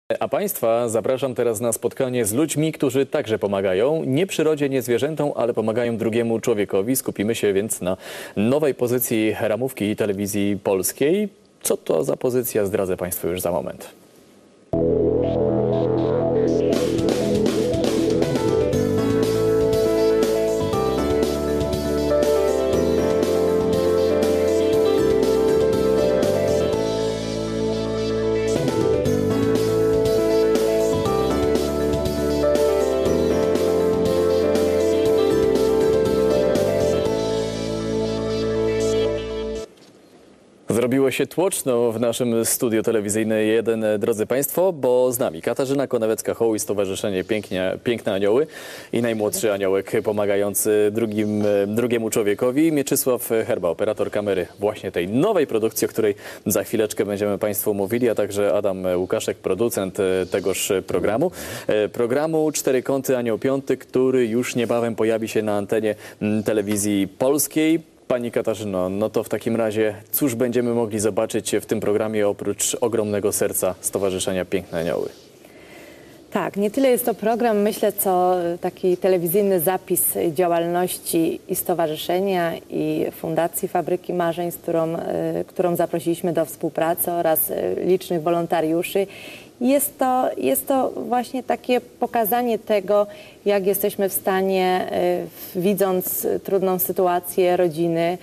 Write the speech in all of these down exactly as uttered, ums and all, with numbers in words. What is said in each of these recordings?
A Państwa zapraszam teraz na spotkanie z ludźmi, którzy także pomagają. Nie przyrodzie, nie zwierzętom, ale pomagają drugiemu człowiekowi. Skupimy się więc na nowej pozycji ramówki telewizji polskiej. Co to za pozycja, zdradzę Państwu już za moment. Zrobiło się tłoczno w naszym studiu telewizyjnym jeden, drodzy Państwo, bo z nami Katarzyna Konewecka-Hołuj, Stowarzyszenie Pięknie, Piękne Anioły i najmłodszy aniołek pomagający drugim, drugiemu człowiekowi, Mieczysław Herba, operator kamery właśnie tej nowej produkcji, o której za chwileczkę będziemy Państwu mówili, a także Adam Łukaszek, producent tegoż programu. Programu Cztery Kąty Anioł Piąty, który już niebawem pojawi się na antenie telewizji polskiej. Pani Katarzyno, no to w takim razie cóż będziemy mogli zobaczyć w tym programie oprócz ogromnego serca Stowarzyszenia Piękne Anioły? Tak, nie tyle jest to program, myślę, co taki telewizyjny zapis działalności i stowarzyszenia, i Fundacji Fabryki Marzeń, z którą, którą zaprosiliśmy do współpracy, oraz licznych wolontariuszy. Jest to, jest to właśnie takie pokazanie tego, jak jesteśmy w stanie, widząc trudną sytuację rodziny,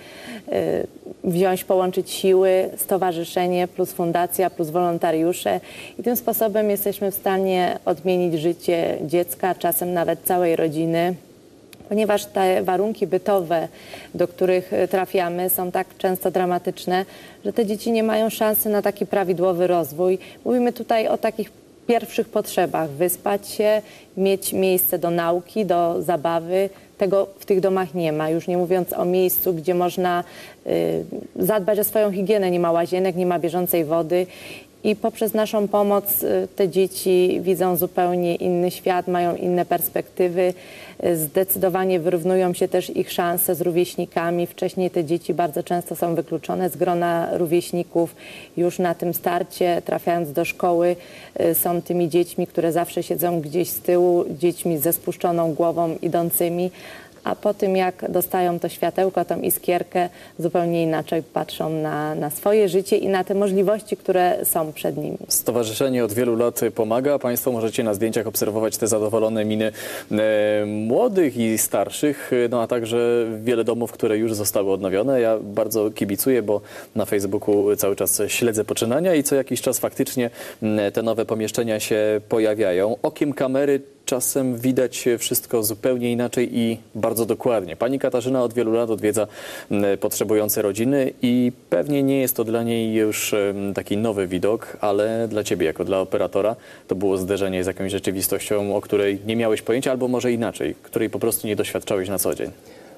wziąć, połączyć siły, stowarzyszenie plus fundacja plus wolontariusze i tym sposobem jesteśmy w stanie odmienić życie dziecka, czasem nawet całej rodziny. Ponieważ te warunki bytowe, do których trafiamy, są tak często dramatyczne, że te dzieci nie mają szansy na taki prawidłowy rozwój. Mówimy tutaj o takich pierwszych potrzebach: wyspać się, mieć miejsce do nauki, do zabawy. Tego w tych domach nie ma, już nie mówiąc o miejscu, gdzie można y, zadbać o swoją higienę. Nie ma łazienek, nie ma bieżącej wody. I poprzez naszą pomoc te dzieci widzą zupełnie inny świat, mają inne perspektywy. Zdecydowanie wyrównują się też ich szanse z rówieśnikami. Wcześniej te dzieci bardzo często są wykluczone z grona rówieśników. Już na tym starcie, trafiając do szkoły, są tymi dziećmi, które zawsze siedzą gdzieś z tyłu, dziećmi ze spuszczoną głową idącymi. A po tym, jak dostają to światełko, tą iskierkę, zupełnie inaczej patrzą na, na swoje życie i na te możliwości, które są przed nimi. Stowarzyszenie od wielu lat pomaga. Państwo możecie na zdjęciach obserwować te zadowolone miny e, młodych i starszych, no a także wiele domów, które już zostały odnowione. Ja bardzo kibicuję, bo na Facebooku cały czas śledzę poczynania i co jakiś czas faktycznie te nowe pomieszczenia się pojawiają. Okiem kamery czasem widać wszystko zupełnie inaczej i bardzo dokładnie. Pani Katarzyna od wielu lat odwiedza potrzebujące rodziny i pewnie nie jest to dla niej już taki nowy widok, ale dla Ciebie jako dla operatora to było zderzenie z jakąś rzeczywistością, o której nie miałeś pojęcia, albo może inaczej, której po prostu nie doświadczałeś na co dzień.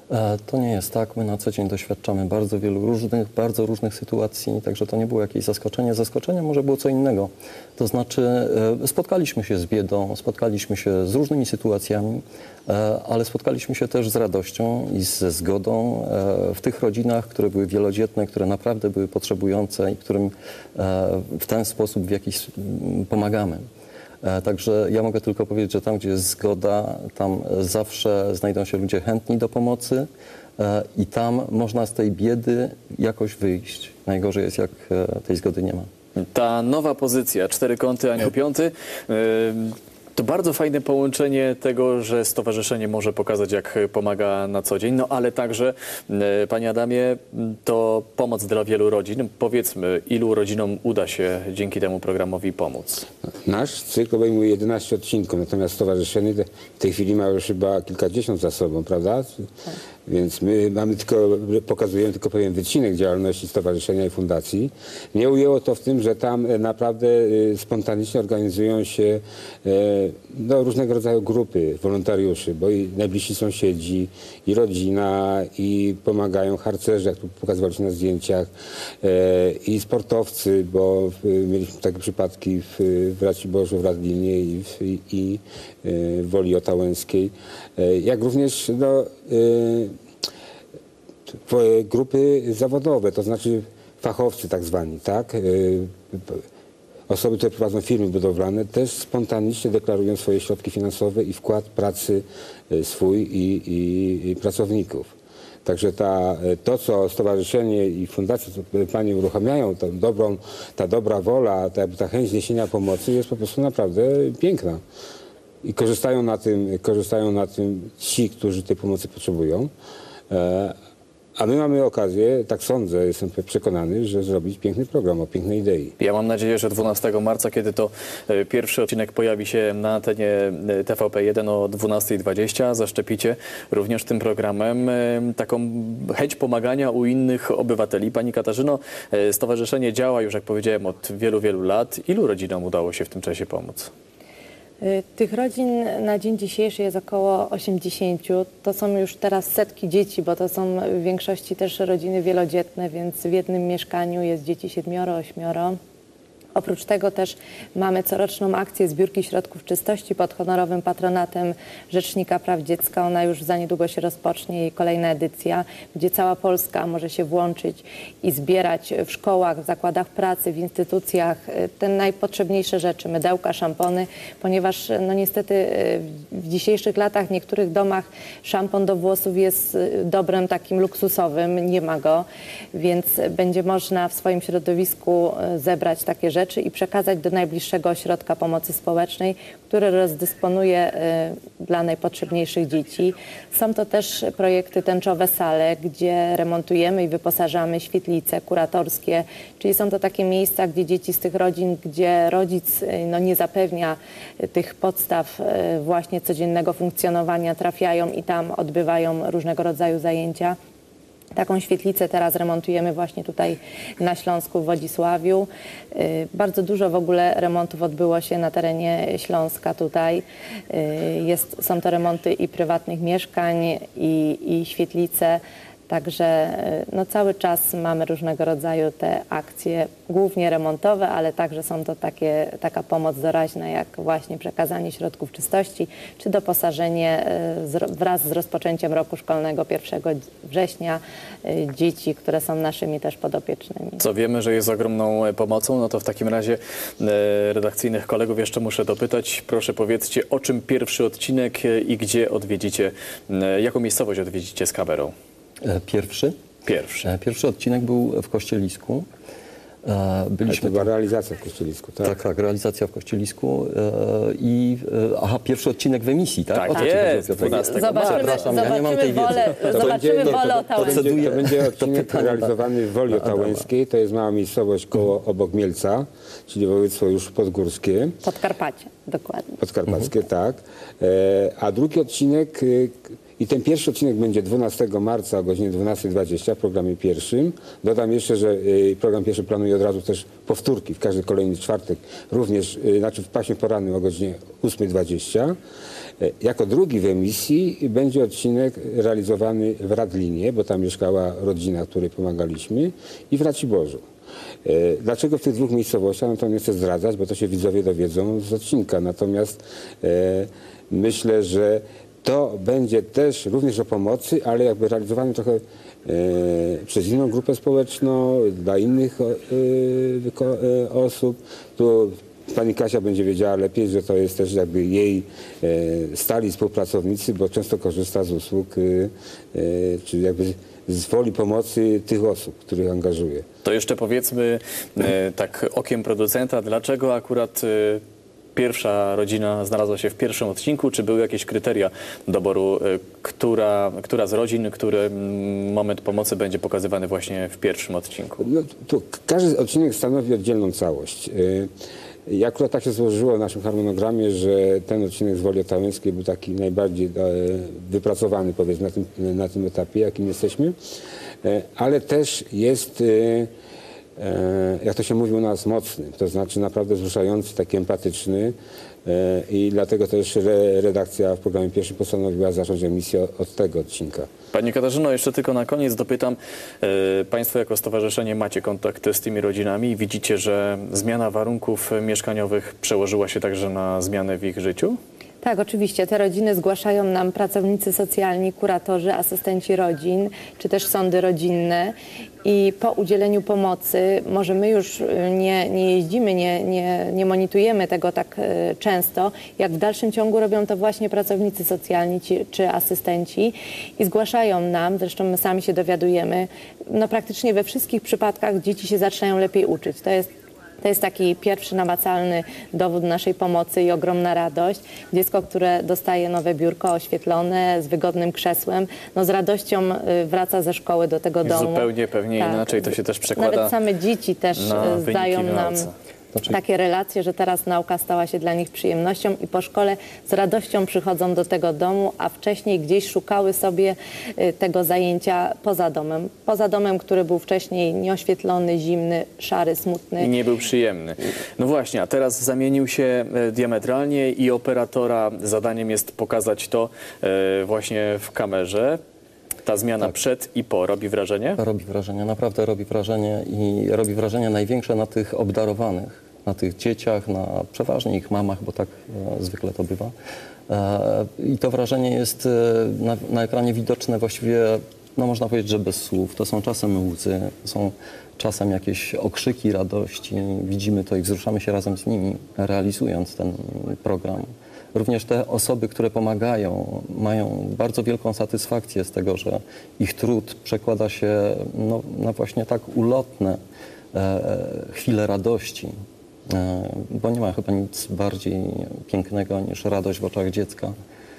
To nie jest tak. My na co dzień doświadczamy bardzo wielu różnych, bardzo różnych sytuacji, także to nie było jakieś zaskoczenie. Zaskoczenie może było co innego. To znaczy spotkaliśmy się z biedą, spotkaliśmy się z różnymi sytuacjami, ale spotkaliśmy się też z radością i ze zgodą w tych rodzinach, które były wielodzietne, które naprawdę były potrzebujące i którym w ten sposób w jakiś pomagamy. Także ja mogę tylko powiedzieć, że tam, gdzie jest zgoda, tam zawsze znajdą się ludzie chętni do pomocy i tam można z tej biedy jakoś wyjść. Najgorzej jest, jak tej zgody nie ma. Ta nowa pozycja, Cztery Kąty Anioł Piąty, to bardzo fajne połączenie tego, że stowarzyszenie może pokazać, jak pomaga na co dzień, no ale także, Panie Adamie, to pomoc dla wielu rodzin. Powiedzmy, ilu rodzinom uda się dzięki temu programowi pomóc? Nasz cykl obejmuje jedenaście odcinków, natomiast stowarzyszenie w tej chwili ma już chyba kilkadziesiąt za sobą, prawda? Tak. Więc my mamy tylko, pokazujemy tylko pewien wycinek działalności stowarzyszenia i fundacji. Mnie ujęło to w tym, że tam naprawdę spontanicznie organizują się no, różnego rodzaju grupy wolontariuszy, bo i najbliżsi sąsiedzi, i rodzina, i pomagają harcerze, jak tu pokazywaliśmy na zdjęciach, i sportowcy, bo mieliśmy takie przypadki w Raciborzu, w Radlinie i w, i w Woli Otałęskiej, jak również no, grupy zawodowe, to znaczy fachowcy tak zwani, tak? osoby, które prowadzą firmy budowlane, też spontanicznie deklarują swoje środki finansowe i wkład pracy swój i, i, i pracowników. Także ta, to, co stowarzyszenie i fundacje, co panie uruchamiają, tą dobrą, ta dobra wola, ta, ta chęć niesienia pomocy jest po prostu naprawdę piękna. I korzystają na tym, korzystają na tym ci, którzy tej pomocy potrzebują. A my mamy okazję, tak sądzę, jestem przekonany, że zrobić piękny program o pięknej idei. Ja mam nadzieję, że dwunastego marca, kiedy to e, pierwszy odcinek pojawi się na antenie e, T V P jeden o dwunastej dwadzieścia, zaszczepicie również tym programem e, taką chęć pomagania u innych obywateli. Pani Katarzyno, e, stowarzyszenie działa już, jak powiedziałem, od wielu, wielu lat. Ilu rodzinom udało się w tym czasie pomóc? Tych rodzin na dzień dzisiejszy jest około osiemdziesięciu. To są już teraz setki dzieci, bo to są w większości też rodziny wielodzietne, więc w jednym mieszkaniu jest dzieci siedmioro, ośmioro. Oprócz tego też mamy coroczną akcję zbiórki środków czystości pod honorowym patronatem Rzecznika Praw Dziecka. Ona już za niedługo się rozpocznie, jej kolejna edycja, gdzie cała Polska może się włączyć i zbierać w szkołach, w zakładach pracy, w instytucjach te najpotrzebniejsze rzeczy, mydełka, szampony, ponieważ no niestety w dzisiejszych latach w niektórych domach szampon do włosów jest dobrem takim luksusowym, nie ma go, więc będzie można w swoim środowisku zebrać takie rzeczy i przekazać do najbliższego ośrodka pomocy społecznej, który rozdysponuje y, dla najpotrzebniejszych dzieci. Są to też projekty Tęczowe Sale, gdzie remontujemy i wyposażamy świetlice kuratorskie, czyli są to takie miejsca, gdzie dzieci z tych rodzin, gdzie rodzic y, no, nie zapewnia y, tych podstaw y, właśnie codziennego funkcjonowania, trafiają i tam odbywają różnego rodzaju zajęcia. Taką świetlicę teraz remontujemy właśnie tutaj na Śląsku, w Wodzisławiu. Bardzo dużo w ogóle remontów odbyło się na terenie Śląska tutaj. Jest, są to remonty i prywatnych mieszkań, i, i świetlice. Także no, cały czas mamy różnego rodzaju te akcje, głównie remontowe, ale także są to takie, taka pomoc doraźna, jak właśnie przekazanie środków czystości, czy doposażenie z, wraz z rozpoczęciem roku szkolnego pierwszego września dzieci, które są naszymi też podopiecznymi. Co wiemy, że jest ogromną pomocą, no to w takim razie e, redakcyjnych kolegów jeszcze muszę dopytać. Proszę powiedzcie, o czym pierwszy odcinek i gdzie odwiedzicie, e, jaką miejscowość odwiedzicie z kamerą? Pierwszy? Pierwszy. Pierwszy odcinek był w Kościelisku. Byliśmy... To była realizacja w Kościelisku, tak? Tak, tak, realizacja w Kościelisku i... Aha, pierwszy odcinek w emisji, tak? Tak o co jest, ci chodzi? dwunastego marca. Przepraszam, ja nie mam tej wiedzy. Wolę, zobaczymy to, wolę to, Otałęskiej. to, będzie, to będzie odcinek pytanie realizowany w Woli Otałęskiej. To jest mała miejscowość koło, obok Mielca, czyli województwo już podgórskie. Podkarpacie, dokładnie. Podkarpackie, tak. E, a drugi odcinek... I ten pierwszy odcinek będzie dwunastego marca o godzinie dwunastej dwadzieścia w programie pierwszym. Dodam jeszcze, że program pierwszy planuje od razu też powtórki w każdy kolejny czwartek, również znaczy w paśmie porannym o godzinie ósmej dwadzieścia. Jako drugi w emisji będzie odcinek realizowany w Radlinie, bo tam mieszkała rodzina, której pomagaliśmy, i w Raciborzu. Dlaczego w tych dwóch miejscowościach? No to nie chcę zdradzać, bo to się widzowie dowiedzą z odcinka. Natomiast e, myślę, że to będzie też również o pomocy, ale jakby realizowany trochę e, przez inną grupę społeczną, dla innych e, e, osób. Tu pani Kasia będzie wiedziała lepiej, że to jest też jakby jej e, stali współpracownicy, bo często korzysta z usług, e, e, czy jakby z woli pomocy tych osób, których angażuje. To jeszcze powiedzmy e, tak okiem producenta, dlaczego akurat e, pierwsza rodzina znalazła się w pierwszym odcinku? Czy były jakieś kryteria doboru, e, która, która z rodzin, który moment pomocy będzie pokazywany właśnie w pierwszym odcinku? No, tu każdy odcinek stanowi oddzielną całość. I akurat tak się złożyło w naszym harmonogramie, że ten odcinek z Woli Otałęskiej był taki najbardziej wypracowany, powiedzmy, na tym, na tym etapie, jakim jesteśmy. Ale też jest, jak to się mówi u nas, mocny, to znaczy naprawdę wzruszający, taki empatyczny. I dlatego też redakcja w programie pierwszym postanowiła zacząć emisję od tego odcinka. Pani Katarzyno, jeszcze tylko na koniec dopytam. E, Państwo jako stowarzyszenie macie kontakt z tymi rodzinami i widzicie, że zmiana warunków mieszkaniowych przełożyła się także na zmianę w ich życiu? Tak, oczywiście. Te rodziny zgłaszają nam pracownicy socjalni, kuratorzy, asystenci rodzin, czy też sądy rodzinne. I po udzieleniu pomocy, może my już nie, nie jeździmy, nie, nie, nie monitorujemy tego tak e, często, jak w dalszym ciągu robią to właśnie pracownicy socjalni ci, czy asystenci i zgłaszają nam, zresztą my sami się dowiadujemy, no praktycznie we wszystkich przypadkach dzieci się zaczynają lepiej uczyć. To jest To jest taki pierwszy namacalny dowód naszej pomocy i ogromna radość. Dziecko, które dostaje nowe biurko oświetlone z wygodnym krzesłem, no z radością y, wraca ze szkoły do tego domu. Zupełnie pewnie Tak. inaczej to się też przekłada. Nawet same dzieci też na y, wyniki zdają w nam nauce. Znaczy- takie relacje, że teraz nauka stała się dla nich przyjemnością i po szkole z radością przychodzą do tego domu, a wcześniej gdzieś szukały sobie y, tego zajęcia poza domem. Poza domem, który był wcześniej nieoświetlony, zimny, szary, smutny. I nie był przyjemny. No właśnie, a teraz zamienił się e, diametralnie i operatora zadaniem jest pokazać to e, właśnie w kamerze. Ta zmiana Tak. przed i po robi wrażenie? Robi wrażenie, naprawdę robi wrażenie i robi wrażenie największe na tych obdarowanych, na tych dzieciach, na przeważnie ich mamach, bo tak e, zwykle to bywa. E, I to wrażenie jest e, na, na ekranie widoczne właściwie, no można powiedzieć, że bez słów. To są czasem łzy, to są czasem jakieś okrzyki radości. Widzimy to i wzruszamy się razem z nimi, realizując ten program. Również te osoby, które pomagają, mają bardzo wielką satysfakcję z tego, że ich trud przekłada się no, na właśnie tak ulotne e, chwile radości, e, bo nie ma chyba nic bardziej pięknego niż radość w oczach dziecka,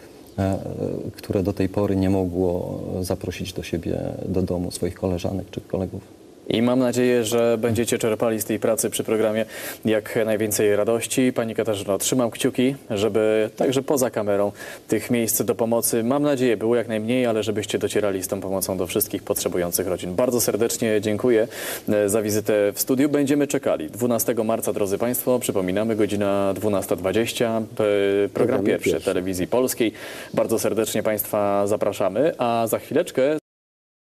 e, które do tej pory nie mogło zaprosić do siebie, do domu swoich koleżanek czy kolegów. I mam nadzieję, że będziecie czerpali z tej pracy przy programie jak najwięcej radości. Pani Katarzyno, trzymam kciuki, żeby także poza kamerą tych miejsc do pomocy, mam nadzieję, było jak najmniej, ale żebyście docierali z tą pomocą do wszystkich potrzebujących rodzin. Bardzo serdecznie dziękuję za wizytę w studiu. Będziemy czekali. dwunastego marca, drodzy Państwo, przypominamy, godzina dwunasta dwadzieścia, program Program pierwszy pierwszy. Telewizji Polskiej. Bardzo serdecznie Państwa zapraszamy, a za chwileczkę